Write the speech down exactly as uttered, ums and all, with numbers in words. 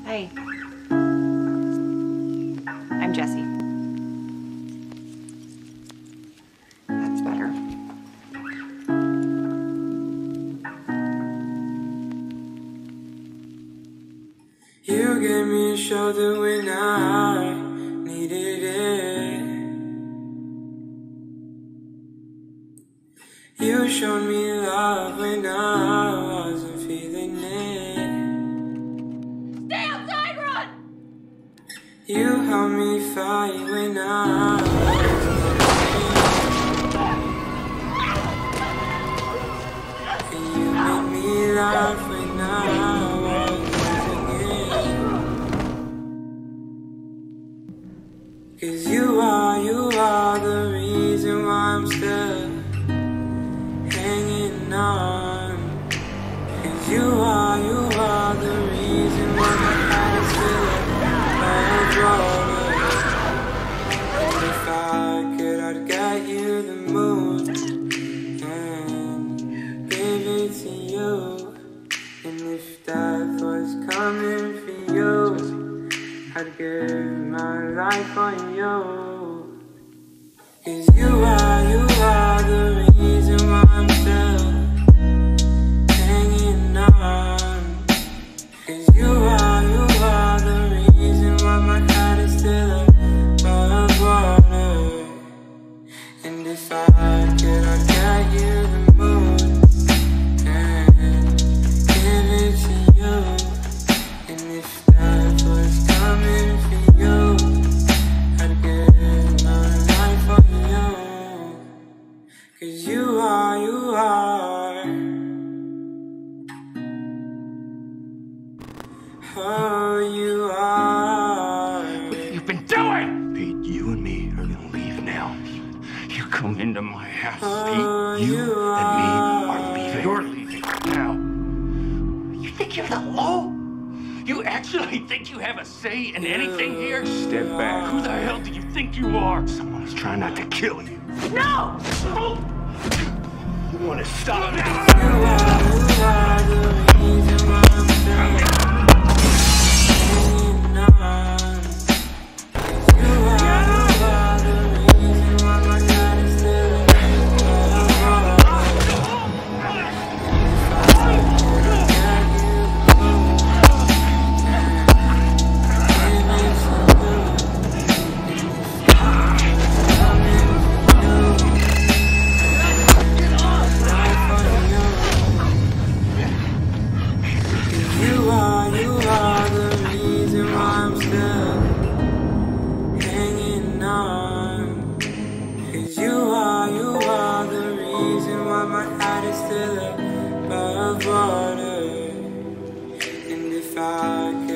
Hey. I'm Jessie. That's better. You gave me a shoulder when I needed it. You showed me love when I wasn't feeling it. Stay outside, run! You helped me fight when I wasn't. And you made me laugh when I wasn't it. 'Cause you are, you are the reason why I'm still hanging on. 'Cause you are, you are the reason why my heart is still above water. And if I could, I'd get you the moon and give it to you. And if death was coming for you, I'd give my life on you. 'Cause you are, you are the reason why I'm still hanging on. 'Cause you are, you are the reason why my heart is still above water. And if I could, I'd get you the moon and give it to you. And if death was coming for you, I'd give my life for you. 'Cause you are, you are. Oh, you are. What have you been doing? Pete, you and me are gonna leave now. You come into my house, Oh, Pete. You, you and me are. are leaving. You're leaving now. You think you're the law? You actually think you have a say in anything here? Step back. Who the hell do you think you are? Someone is trying not to kill you. No! You want to stop me? You are, you are the reason why I'm still hanging on. 'Cause you are, you are the reason why my heart is still above water. You are, you are the reason why I'm still hanging on. 'Cause you are, you are the reason why my heart is still above water. And if I